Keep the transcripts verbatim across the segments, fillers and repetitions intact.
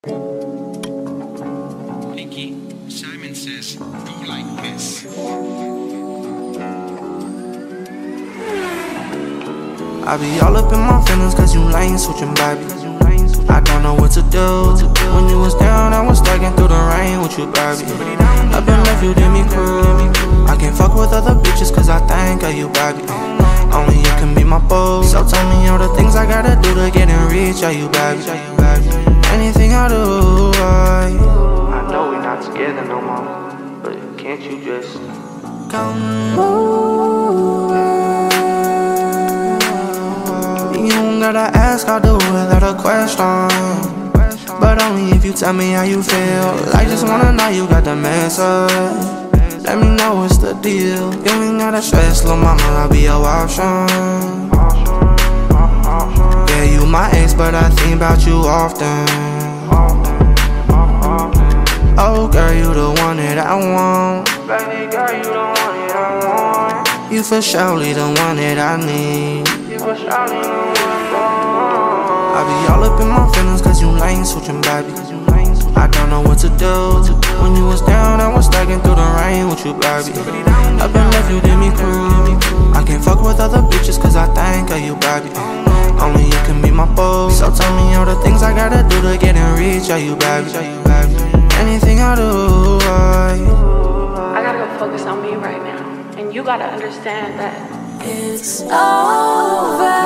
Nikki, Simon says, go like this. I be all up in my feelings cause you lane switching, baby. I don't know what to do. When you was down, I was stacking through the rain with you, baby. I've been left, you did me cruel. I can't fuck with other bitches cause I think of you, baby. Only you can be my boo. So tell me all the things I gotta do to get and reach of you, baby. Anything I do, I I know we not together no more, but can't you just come over? You don't gotta ask, I'll do without a question, but only if you tell me how you feel. I just wanna know you got the message. Let me know what's the deal. You ain't gotta stress, little mama, I'll be your option. Yeah, you my ex, but I think about you often. Oh, girl, you the one that I want. Baby girl, you the one that I want. You for surely the one that I need. You for surely the one I want. I be all up in my feelings cause you lane switching, baby. I don't know what to do. When you was down, I was stacking through the rain with you, baby. I've been left, you did me cruel. I can't fuck with other bitches cause I think of you, baby. Only you can be my boo. So tell me all the things I gotta do to get and reach of you, baby. Anything I do, I I gotta go focus on me right now. And you gotta understand that it's over.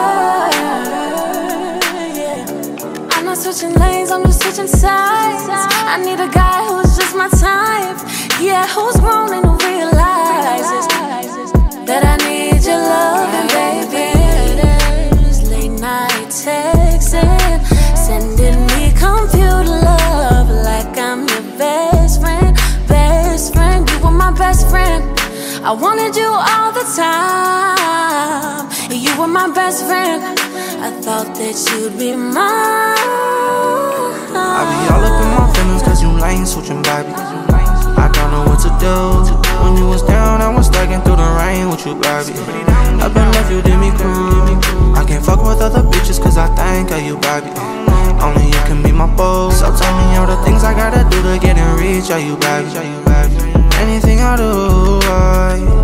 I'm not switching lanes, I'm just switching sides. I need a guy who's just my type. Yeah, who's grown and who realizes that I need your love, and baby. There's late night texting, sending me computer love like I'm your best friend, best friend. You were my best friend. I wanted you all the time. You were my best friend. I thought that you'd be mine. I be all up in my feelings cause you lane switching, baby. I don't know what to do. When you was down, I was stacking through the rain with you, baby. I've been left, you did me cruel. I can't fuck with other bitches cause I think of you, baby. Only you can be my boo. So tell me all the things I gotta do to get and reach of you, baby. Anything I do, I